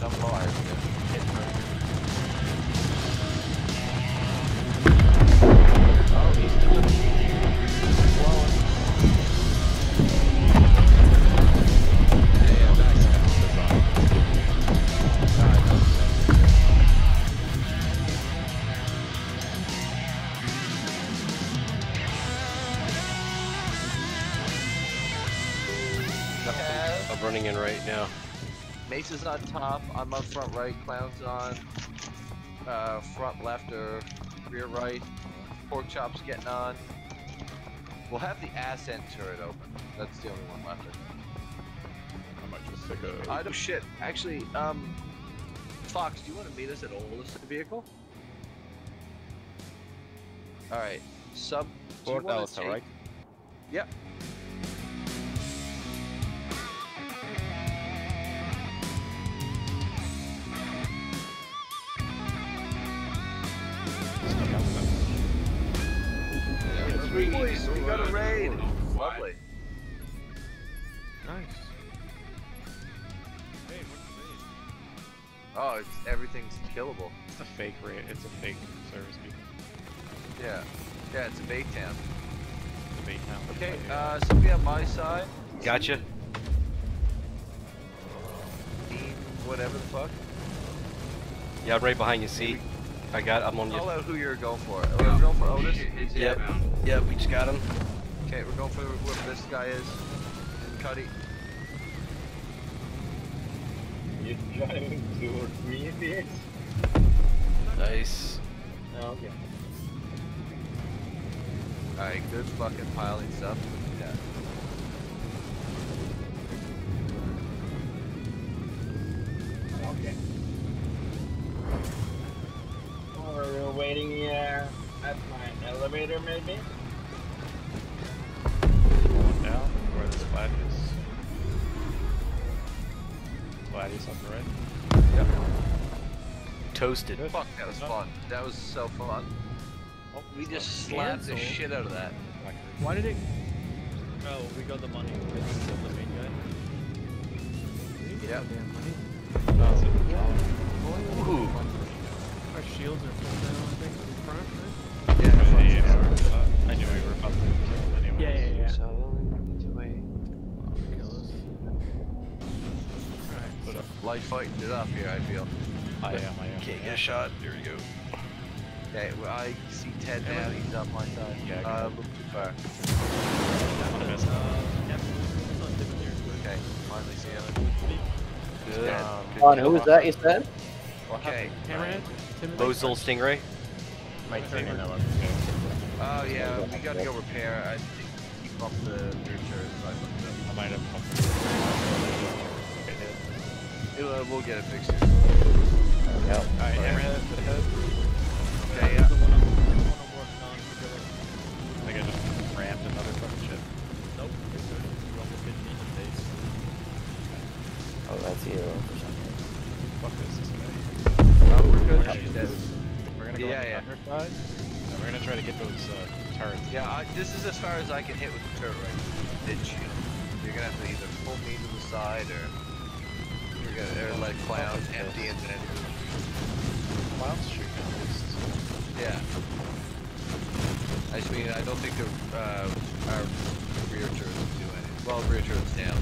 Some bars, yeah. Oh, he's doing blowing. Yeah, nice. I'm running in right now. Mace's on top, I'm on front right, Clown's on front left or rear right, Pork Chop's getting on. We'll have the ass end turret open. That's the only one left. I might just take a... Oh shit, actually, Fox, do you want to meet us at Oldest Vehicle? Alright, sub... Fort Delta, right? Yep. Boys, we got a raid! Lovely. Nice. Hey, what's the raid? Oh, everything's killable. It's a fake raid. It's a fake service people. Yeah. Yeah, it's a bait town. It's a bait town. Okay, somebody on my side. Gotcha. Dean, whatever the fuck. Yeah, I'm right behind you. See, I'm on you. Call out who you're going for. We're going for Otis. Yep. Yep. We just got him. Okay, we're going for whoever this guy is. Cuddy. You're driving 2 or 3 FPS? Nice. Oh, okay. Alright, good fucking piling stuff. Yeah. Okay. Oh, we're waiting here at my elevator, maybe? Going down where the splat is. Splat is on the right. Yep. Toasted. Fuck, that was fun. That was so fun. Oh, We just slapped the shit out of that. Why did it? Oh, we got the money. It's still the main guy. Yeah. No, it's Ooh. Our shields are full down, I think, in front, right? Yeah, I knew we were about to kill him anyway. Yeah. So, anyway. Kill us. Alright. Put up. Life fighting it up here, I feel. I am. Can't get a shot. There you go. Okay, well, I see Ted now, he's up my side. Yeah, look too far. I'm gonna miss him. Yep. It's on different here. Okay, finally see him. Good. Yeah. Good On kill. who was that you said? Okay. Hammerhead? Timothy? Bozil Stingray. Might take another. Oh yeah, we gotta go repair. I think keep up the rear turret. I might have pumped. Okay, We'll get it fixed. Yep. Alright, Hammerhead to the head. Okay, The yeah. one I'm working on to go. I think I just rammed another fucking ship. Nope. You almost didn't need the base. Oh, that's you for some reason. Fuck this guy. Oh, we're good. We're She's gonna dead. We're gonna go Yeah, on the yeah. thunder side, and we're gonna try to get those turrets. Yeah, this is as far as I can hit with the turret right mid shield. You're gonna have to either pull me to the side or you're gonna let Clown empty and then Clown's shooting at least. yeah. I just mean I don't think our rear turrets will do anything. Well, rear turrets down.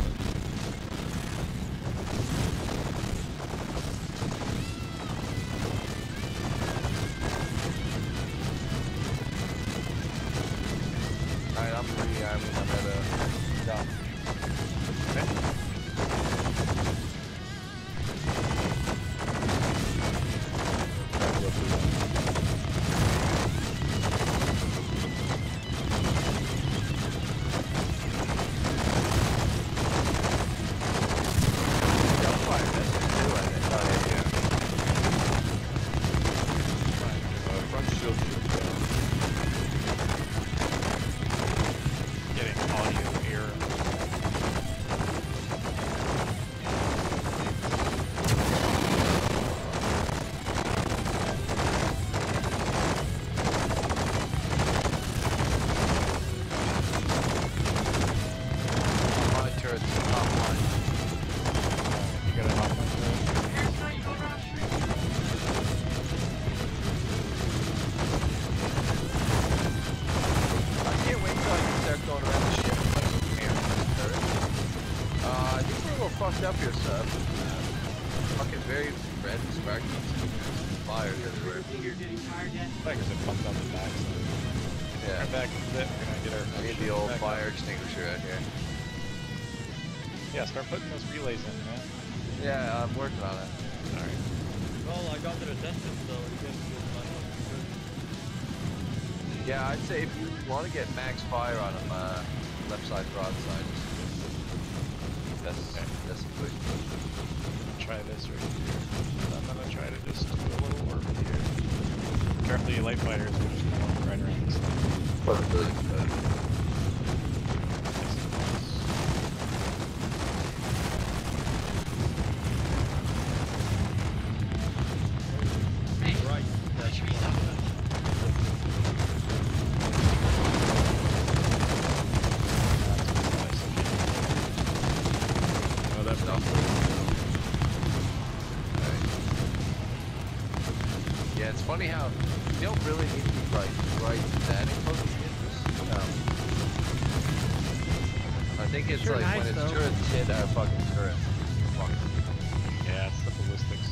Alright, I'm rearming. I'm at a dock. your sub. Fucking very red and sparky. Fire everywhere. Like I said, pumped out the back. Yeah. Right back, we're gonna get our. I need the old fire extinguisher out here. Yeah, start putting those relays in, man. Yeah, I'm working on it. Alright. Well, I got the resistance, so you can just Yeah, I'd say if you want to get max fire on him, left side broadside. That's good. Try this right here. I'm gonna try to just do a little orbit here. Carefully, light fighters, we're just going right around this thing. What's really good? right. That's Oh, that's not Yeah, it's funny how you don't really need to be right standing close to the Idris. I think it's Sure like nice, when its though. turrets hit our fucking turret. Yeah, it's the ballistics.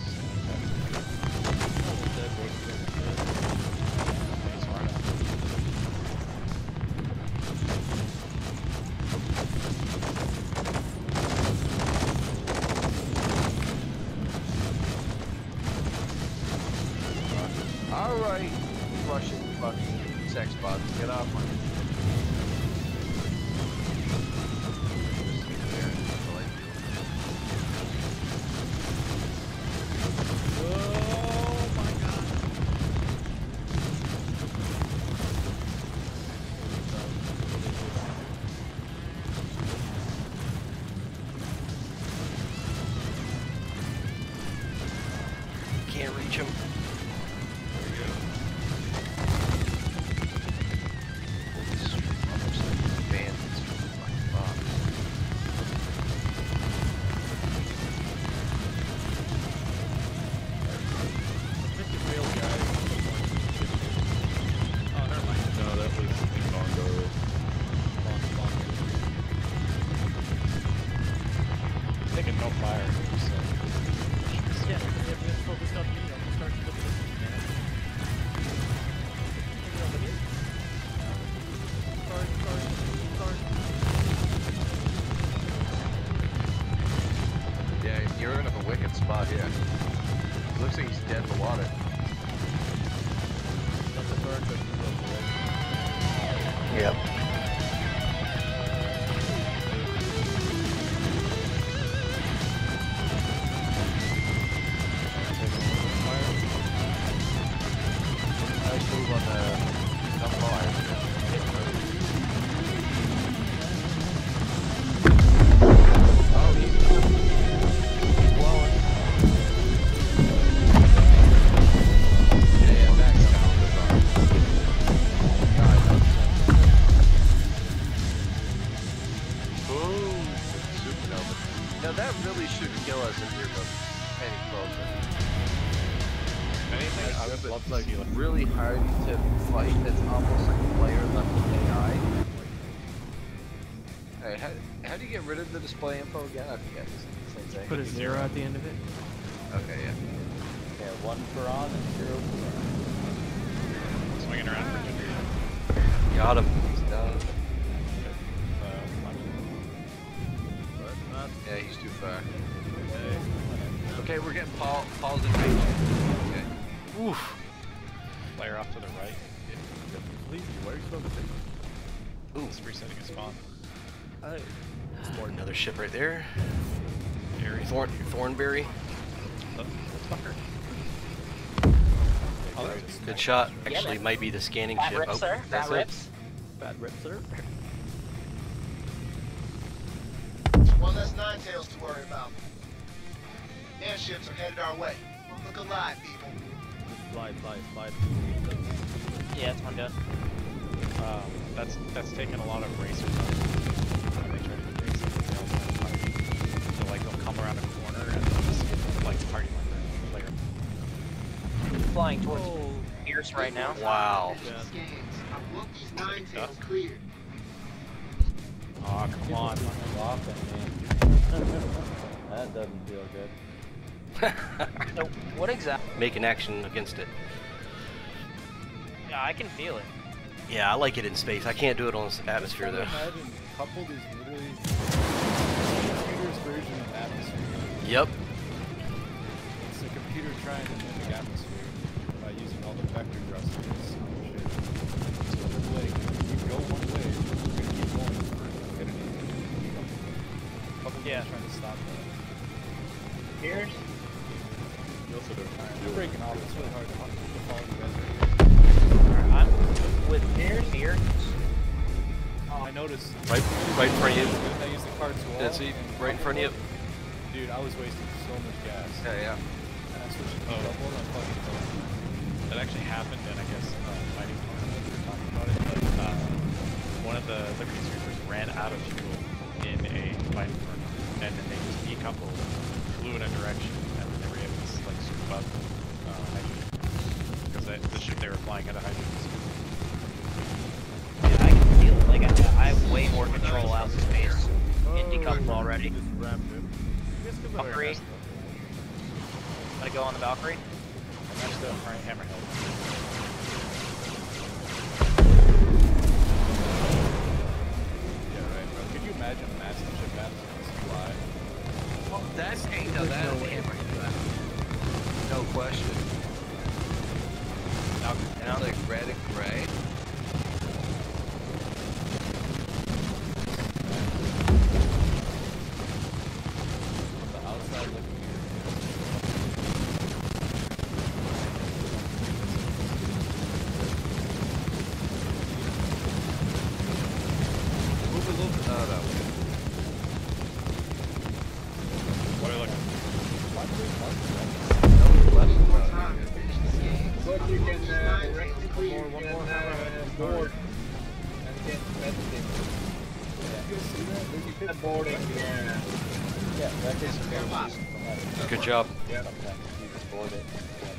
Alright, Russian fucking sex bots, get off my Oh my god. Can't reach him. Taking no fire. So. Yeah, if it's focused on me, I'm starting to look at this man. Yeah, you're in a wicked spot here. Looks like he's dead in the water. Yep. Nice move on the fire. Oh, he's blowing. Yeah, back down the bar. Boom! Supernova. Now that really shouldn't kill us if you're any closer. Anything, I would love to like see like really hard to fight. That's almost like a player level AI. Alright, how do you get rid of the display info again? I forget. Same thing. Put a 0 at the end of it. Okay, yeah. Yeah, 1 for on and 0 for swinging around for Virginia. Got him. He's done. Uh, Yeah, he's too far. Okay, we're getting Paul's in range. Okay. Oof. Player off to the right. Please, where are you focusing? Ooh. It's resetting his spawn. Another ship right there. Aries. Thornberry. The fucker. Oh, that was Good shot. Actually, might be the scanning Bad ship. rips, Oh, sir. that's Bad it. rips. Bad rip, sir. One less Nine Tails to worry about. Airships are headed our way. Look alive, people. Slide. Yeah, it's one done. That's taken a lot of racers out. When they try to do racing, so like they'll come around a corner and they'll just get like party like player. Flying towards Pierce right now. Wow. Scans. I want these Nine Tails cleared. Aw, come on. That's That doesn't feel good. So what exactly? Make an action against it. Yeah, I can feel it. Yeah, I like it in space. I can't do it on this atmosphere though. Imagine coupled is literally computer's version of atmosphere. Yep. It's a computer trying to mimic atmosphere by using all the vector thrusters and shit. So it's like, you go one way, you're gonna keep going for infinity. Coupled is trying to stop that. Here's You're breaking off. It's really hard to follow you guys. I'm with here. Oh, I noticed. Right in front of you. I used the cart's wall. That's it. Right in front of you. Dude, I was wasting so much gas. Yeah. And I switched to double and I fucking fell. That actually happened, and I guess fighting tournament, we were talking about it, but one of the Liberty Sweepers ran out of fuel in a fighting tournament, and then they just decoupled, flew in a direction, and then they were able to like scoop up hydrogen. Because the ship they were flying had a hydrogen scoop. Yeah, I can feel it. Like I have way more control out in space. In decouple already. Valkyrie. Gonna go on the Valkyrie. That's the Hammerhead. Yeah, right, bro. Could you imagine a massive ship absence fly? Oh, that's ain't no that no question. Now like red and gray. From the outside looking in. Move a little bit. Oh, no. What are you looking at? But you can rectify board and get medicine. Yeah. Boarding. Yeah, that is Good job. Yeah. You just board it.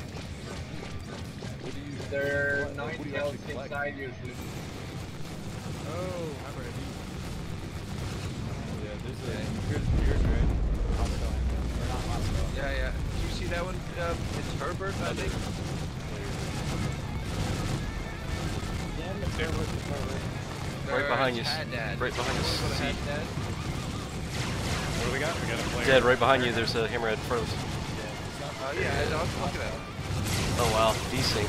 There are 9 cells inside usually. Oh, Hammerhead. Yeah, there's right? Moscow. Or not Moscow. Yeah. Do you see that one? It's Herbert, I think. Right behind you. Haddad. Right behind you. See? Haddad. What do we got? We got a player. Dead. Right behind you. There's a hammerhead in front of us. Yeah, I was looking at him. Oh wow. Desync.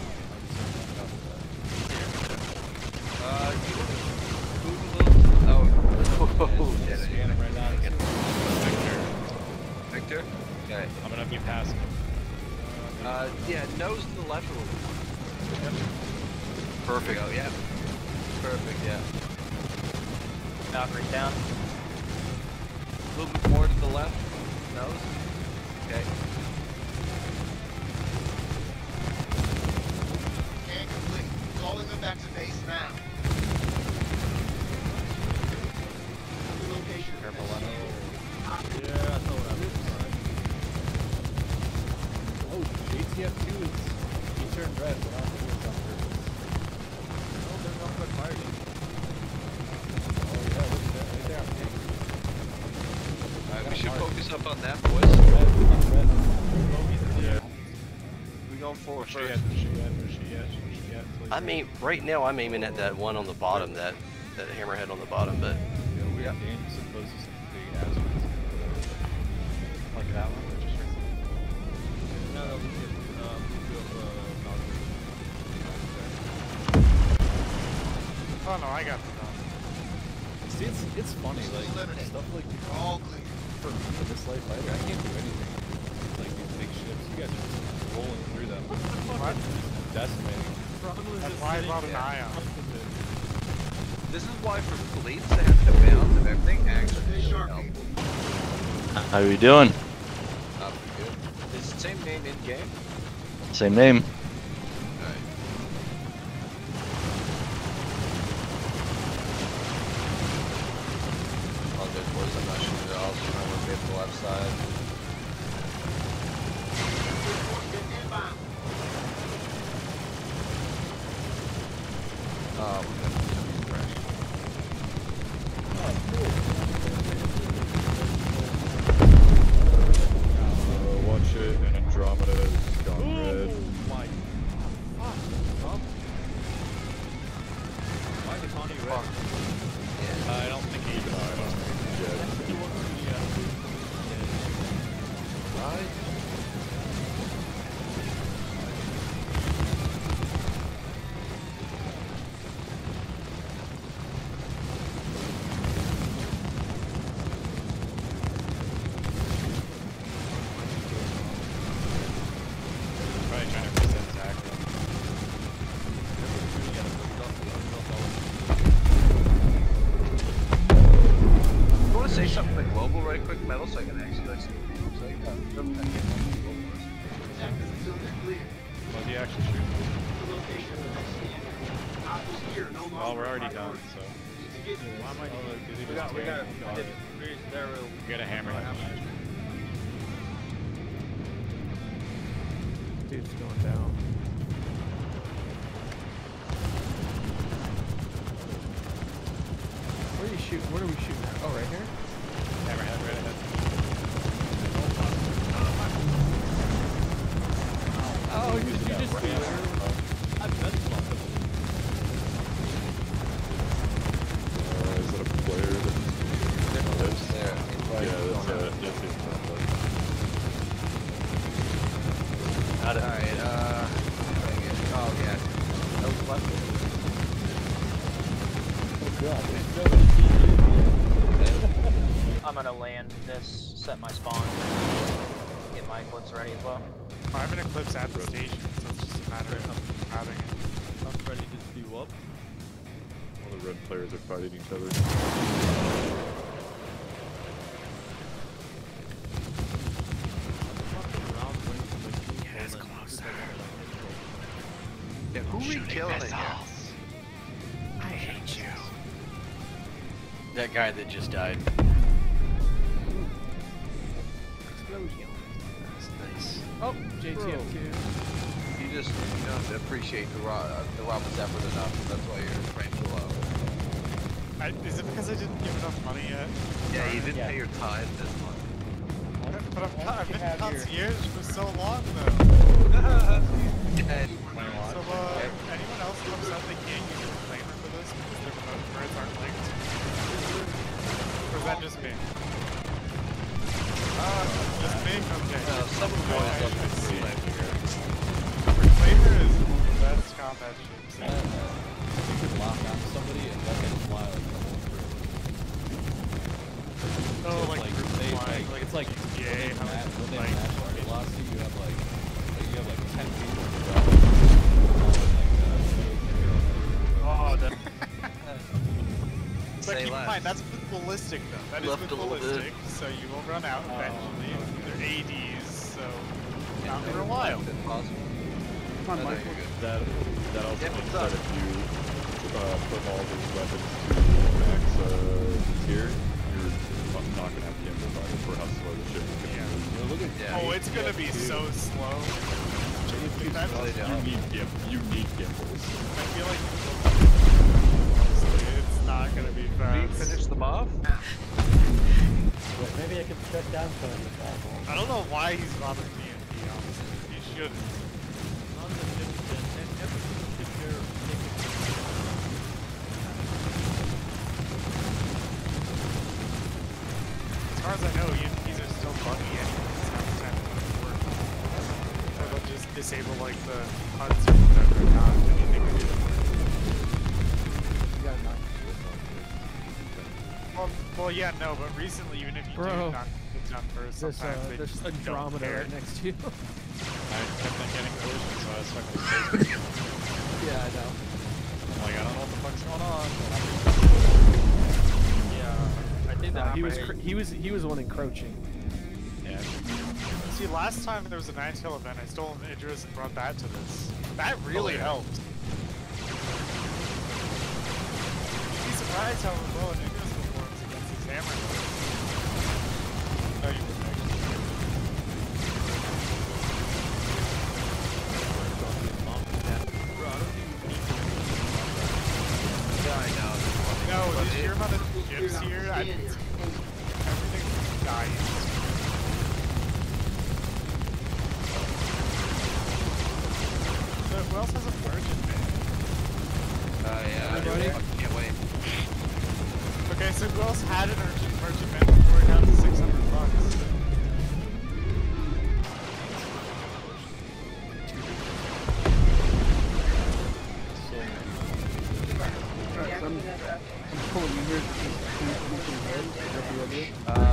You move a little. Oh. Scan him right now. Victor? Okay. I'm gonna be passing. Yeah, nose to the left a little. Perfect. Oh, yeah. Perfect, yeah. Valkyrie down. A little bit more to the left. Nose. Okay. Scan complete. Calling them back to base now. Location. Careful on Yeah, I know what happened. Oh, JTF2 is. He turned red, but I don't think it was on purpose. No, they're not good fighting. Oh, yeah, look at that. Right there on pink. Alright, we should focus up on that, boys. Red. Yeah. We going forward Where's first. she at? I'm right now. I'm aiming at that one on the bottom. That hammerhead on the bottom. But Yeah, we have dangerous and poses some big ass ones. Like that one? Or just right No, we can, Oh no, I got the See, it's funny, like, stuff like, All clear. for me, in this life fighter, I can't do anything. Like, these big ships, you guys are just rolling through them. Decimating. That's why I brought an eye on. This is why for fleets they have to bounce and everything actually Fish really shark help. people. How are you doing? Pretty good. Is the same name in game? Same name. Alright. All good boys, I'm not sure they're all trying to get the left side. Inbound. We got to crash. we actually shoot? Well, we're already done, so. Why am I doing? We got a hammerhead. Dude's going down. Where are you shooting? What are we shooting at? Oh, right here? Hammerhead right ahead. Oh, you just I've been slumping. Is that a player that's there? yeah, that's Alright, oh yeah. That was left. I'm gonna land this, set my spawn, get my eclipse ready as well. I have an eclipse at the station, so it's just a matter of having it. I'm ready to do up. all the red players are fighting each other. Yeah, who are we killing here? I hate you. That guy that just died. Explosion. That's nice. Oh, JTF2. You just don't appreciate the Robin's effort enough. That's why your frame's so low. Is it because I didn't give enough money yet? Yeah, you didn't pay your tithe this month. But I've been concierge for so long though. And So anyone else comes out they can't use a reclaimer for this because their remote birds aren't linked? Or is that just me? Just me? Okay. some of the boys up to see. Reclaimer is the best combat ship. You could lock on somebody and let them fly like the whole group. Oh, So like group flying, it's like yeah, when they have national velocity, you have like 10 people in the Oh, that. But Say keep in less. mind, that's with ballistic though. That is Left with a little ballistic, so you will run out eventually. They're ADs, so not for a while. That also means that if you put all these weapons to max tier, you're not gonna have gimbal either for how slow the ship is gonna be. Oh, it's gonna be so slow. You need gimbals. I feel like honestly, it's not gonna be fast. Did you finish them off? Maybe I could shut down some of the I don't know why he's bothering me, honestly. He shouldn't. As far as I know, EMPs are still buggy anyways. Half the time it doesn't work. Or they'll just disable like the HUDs or whatever, not anything to do with it. Well, yeah, no, but recently, even if you do knock it down first, sometimes they there's just Andromeda don't care. right next to you. I've been getting collisions, so I was stuck with the Yeah, I know. I'm like, I don't know what the fuck's going on. Yeah, I think that He was the one encroaching. Yeah. See, last time there was a 9-tail event, I stole an Idris and brought that to this. That really helped. You'd be surprised how well an Idris performs against these Hammerhead. No, you wouldn't actually. Yeah, I know. No, did you hear about the ships here? Everything's dying. So who else has a merchant man? Yeah, Everybody? I can't wait. Okay, so who else had an merchant man before it down to $600? I'm pulling you here. You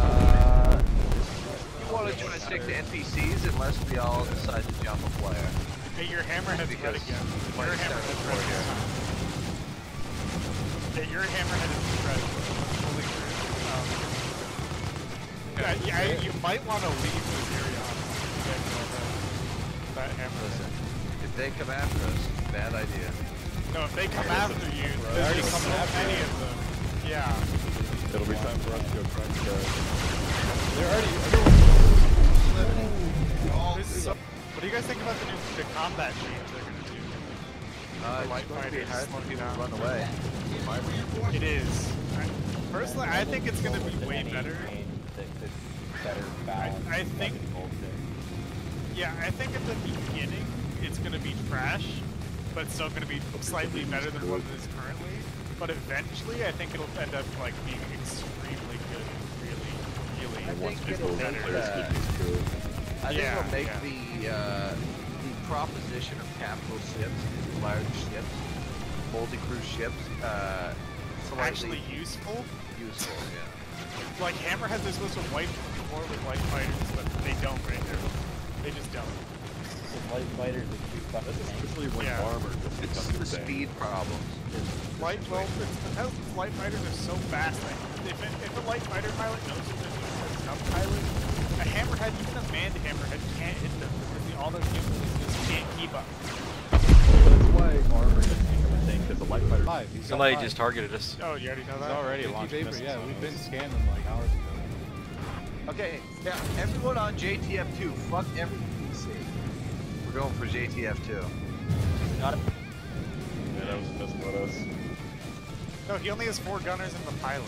want to try to stick to NPCs unless we all decide to jump a player. Hey, your Hammerhead's red again. Your Hammerhead's red again. Yeah, your Hammerhead is red. Holy crap. Yeah, you might want to leave this area on that Hammerhead. Listen, if They come after us. Bad idea. No, if they come after you, there's just so many of them. Yeah. It'll be time for us to go try and They're already. What do you guys think about the combat change they're gonna do? It's going to be hard for people to run away. It is. Personally, I think it's gonna be way better. I think. Yeah, I think at the beginning it's gonna be trash, but it's still gonna be slightly better than what it is currently. But eventually, I think it'll end up like being extremely good, really better. I think it'll make the proposition of capital ships, large ships, multi-crew ships, actually useful. Useful, yeah. Like Hammerhead, they're supposed to wipe more with light fighters, but they don't right there. They just don't. Light fighters are too fucking especially when armor just becomes the speed problems. Light, well, because light fighters are so fast, like, if a light fighter pilot knows that there's a sub pilot, a Hammerhead, even a manned Hammerhead can't hit them because the auto gimbals just can't keep up. That's why armor is a thing, because the light fighter. Somebody just targeted us. Oh, you already know that? It's already launched missiles. Yeah, we've been scanning them like hours ago. Okay, now everyone on JTF2, fuck everything you see. We're going for JTF2. Got it. Yeah, that was just about us. No, he only has 4 gunners and the pilot.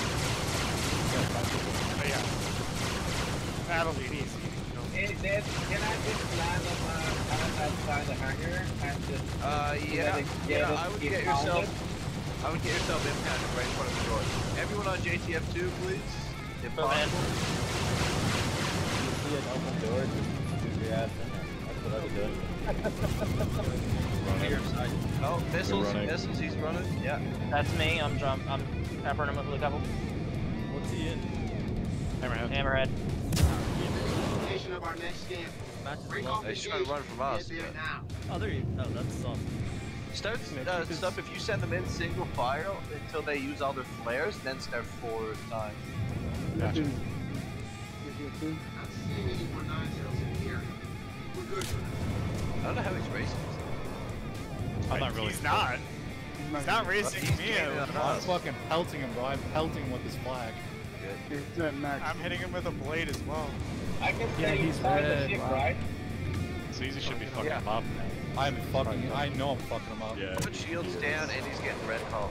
But yeah. That'll be easy. Hey, Dad, can I just land outside the hangar and just... yeah, I would get yourself impacted right in front of the door. Everyone on JTF2, please. If possible. You see an open door, just shoot your ass in there. That's what I was doing. Oh, missiles, he's running. Yeah. That's me. I'm peppering him with a couple. What's he in? Hammerhead. Location of our next scan. He's trying to run from us. Oh, there you go. Oh, that's Start stuff if you send them in single fire until they use all their flares, then start forward time. Gotcha. Not seeing any more 9-tails in the area. We're good for now. I don't know how he's racing. I'm not really. He's not. He's not racing me. I'm fucking pelting him, bro. I'm pelting him with this flag. I'm hitting him with a blade as well. I can say he's red, right? So easy should be fucking him up. I know I'm fucking him up. Yeah. Put shields down and he's getting red hull.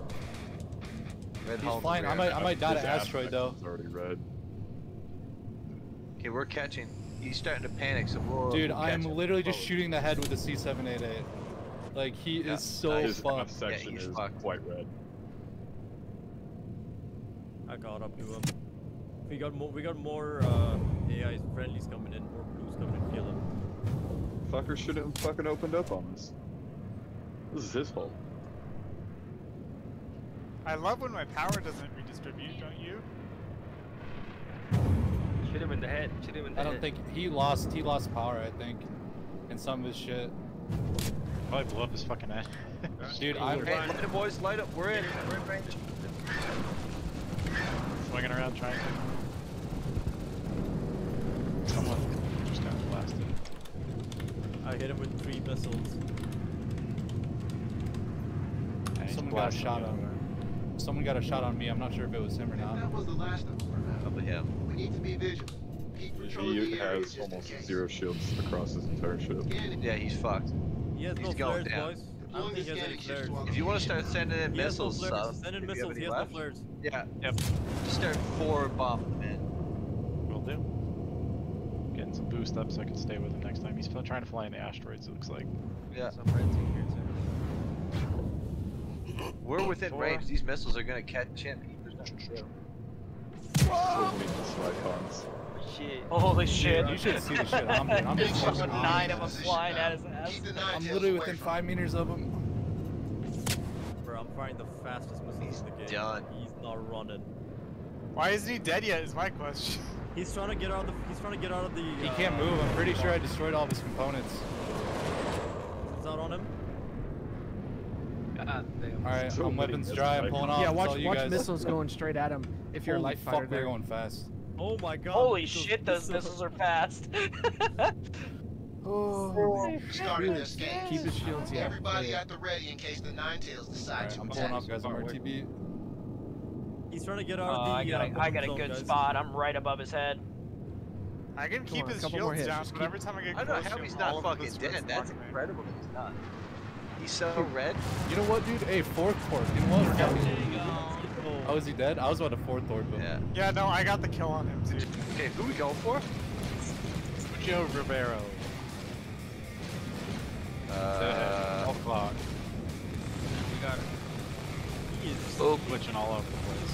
He's flying. I might die to asteroid though. It's already red. Okay, we're catching. He's starting to panic, so we'll. Dude, I'm literally just shooting the head with the C-788. Like he is so fucked. His section is quite red. I caught up to him. We got more AI friendlies coming in, more blues coming in, kill him. Fucker should have fucking opened up on us. This is his fault. I love when my power doesn't redistribute, don't you? Shoot him in the head. Shoot him in the head. I don't think he lost power. I think, in some of his shit. Probably blew up his fucking head. Dude, Hey, light up, boys, light up. We're in range. Swinging around trying to. Someone just got blasted. I hit him with 3 missiles. Someone got a shot on her. Someone got a shot on me. I'm not sure if it was him or not. That was the last of them. Probably him. We need to be vigilant. Keep patrolling He the area has just in almost case. 0 shields across his entire ship. Yeah, he's fucked. He has He's no going flares, down. boys. I don't think he has any flares. If you want to start sending in He has no missiles, flares. Send in missiles. He has no flares. Yeah. Yep. Just start forward bombing them in. Will do. Getting some boost up so I can stay with him next time. He's still trying to fly in the asteroids, it looks like. Yeah. Some red team here too. We're within range. These missiles are gonna catch him. There's nothing to do. Shit. Holy shit. You should see the shit I'm doing. I'm just fucking 9 of them flying at his ass. I'm literally within 5 meters of him. Bro, I'm firing the fastest missiles in the game. Done. He's not running. Why isn't he dead yet? Is my question. He's trying to get out of the. He's trying to get out of the. He can't move. I'm pretty sure I destroyed all of his components. Is that on him? God damn. Alright, I'm weapons dry. I'm pulling off. Yeah, Watch missiles going straight at him. If you're a light fighter, they're going fast. Oh my god. Holy shit, those missiles are fast. Oh, Starting this game. keep his shields, yeah. Everybody at the ready in case the Nine Tails decide Alright, to I'm attack. pulling off, guys. I'm RTB. He's trying to get out of I the got a zone, good guys. spot. I'm right above his head. I can keep on, his couple more shields hits, down, just but keep- every time I get I don't close know how to he's him, not all of fucking this dead. starts That's blocking me. incredible that he's not. He's so red. You know what, dude? Hey, fourth torp. You know what? Oh, is he dead? I was about to fourth torp him. Yeah. Yeah, no, I got the kill on him too. Okay, who we going for? Joe Rivero. All clock. You got it. He is Still glitching all over the place.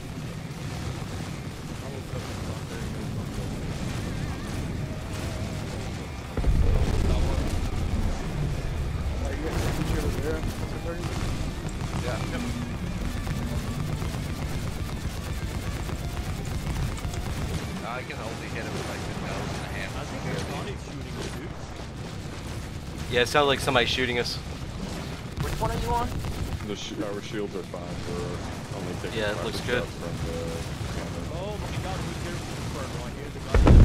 Yeah. I can only hit him with like the nose and the hammer. I think there's Sonic shooting us, dude. Yeah, it sounds like somebody's shooting us. Which one are you on? Our shields are fine. We're only taking Yeah, it looks good. from the hammer. Oh my god, who's here from the front? I hear the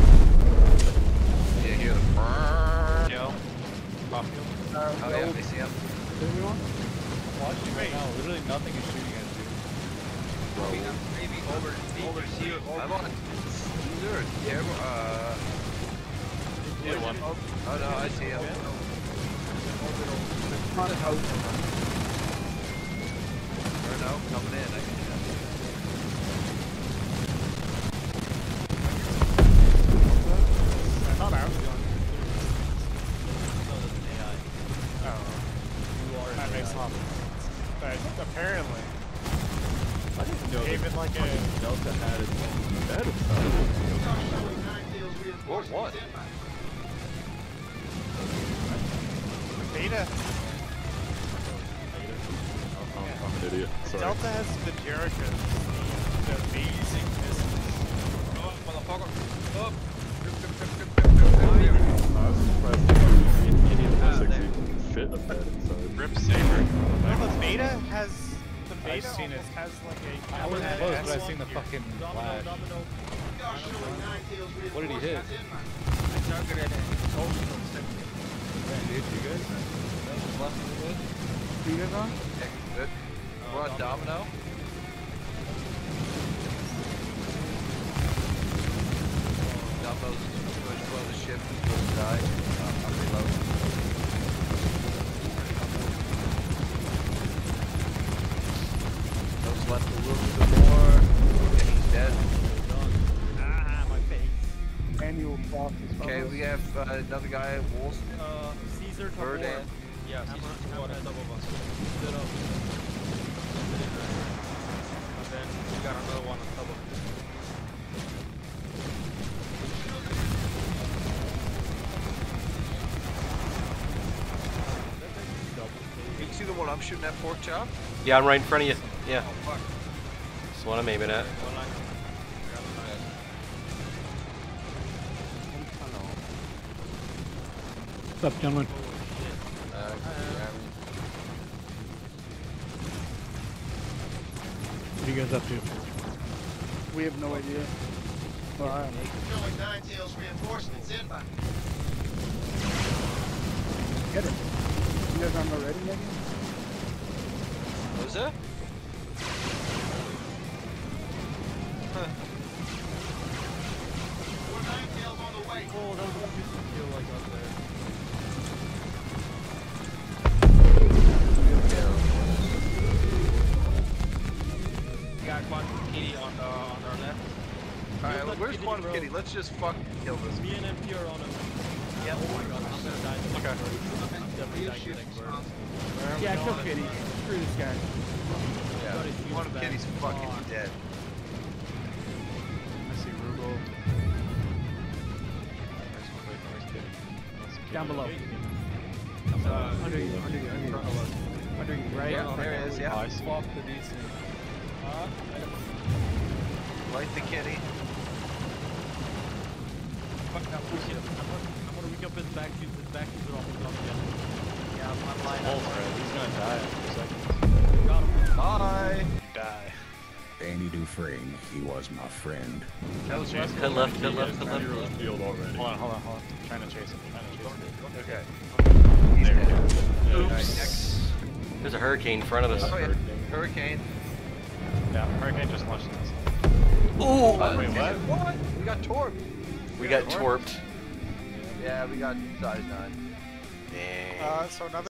guy. Yeah, hear the brrrr. Joe. Oh yeah, I see him. Watching right now, literally nothing is shooting at you. Maybe over here. I'm on. Caesar. Hit one. Oh no, I see him. On a house. Or no, coming in. I can see that. I thought I was going. Oh, that makes a lot of sense. But apparently, I didn't know even like a Delta had its own bed. What? beta. I'm an idiot. Sorry. Delta has the Jericho, the amazing missiles. Oh, motherfucker. Oh. I was surprised to fit a bed inside. Rip Saber. No, the beta has. The beta I've seen it. has like a. I wasn't Hammerhead close, but I've S1 seen the here. fucking flash. What did he hit? I targeted it. Man, dude, you good? Who you guys on? Yeah, good. We're on Domino. Domino's going to blow the ship. He's going to die. I'm reloading. Those left a little bit more. Okay, he's dead. Ah, my face. Annual boss is Okay, we have another guy, Wolves. Caesar top Bird one. in. Yeah, Caesar top one. Top of us. Stood up. And then we got another one on top of us. You see the one I'm shooting at, pork chop? Yeah, I'm right in front of you. Yeah. Oh, fuck. That's what I'm aiming at. One line. What's up, gentlemen? What are you guys up to? We have no idea. Alright. Showing Nine Tails reinforcements inbound. Get it. You guys aren't ready yet? What was that? More Nine Tails on the way. Oh, that was a pistol kill I got there. We got Quantum Kitty on our left. Alright, where's Quantum Kitty? Let's just fucking kill this. Me and MP are on him. Yeah, oh my god, I'm gonna die. Okay. I'm definitely dying to next bird. Yeah, kill Kitty. Screw this guy. Yeah, Quantum Kitty's fucking dead. I see Rugal. Down below. Under you, under you, under you. Under you, right? Yeah, there he is, yeah. I swapped the DC. Light the kitty. Fuck that bullshit. I'm gonna wake up his back to the off the top again. Yeah, I'm on line. He's gonna die after a second. Got him. Bye! Die. Danny Dufresne, he was my friend. That was chasing. Cut left, cut left, cut left. Field already. Hold on. Trying to chase him. Okay. There you go. Oops. There's a hurricane in front of us. Oh, yeah. Hurricane. Yeah, Hurricane just launched us. Ooh! Wait, what? What? We got torped. We got torped. Yeah, we got size 9. Dang. So another